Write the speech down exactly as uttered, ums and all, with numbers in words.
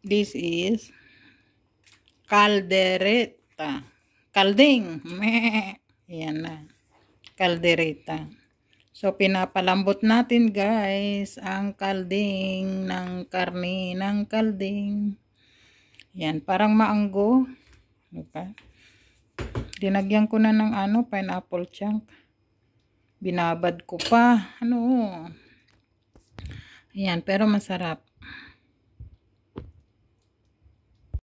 This is caldereta. Kalding. Meh. Yan na. Caldereta. So, pinapalambot natin guys ang kalding ng karne ng kalding. Yan. Parang maanggo. Okay. Dinagyan ko na ng ano, pineapple chunk. Binabad ko pa. Ano? Yan. Pero masarap.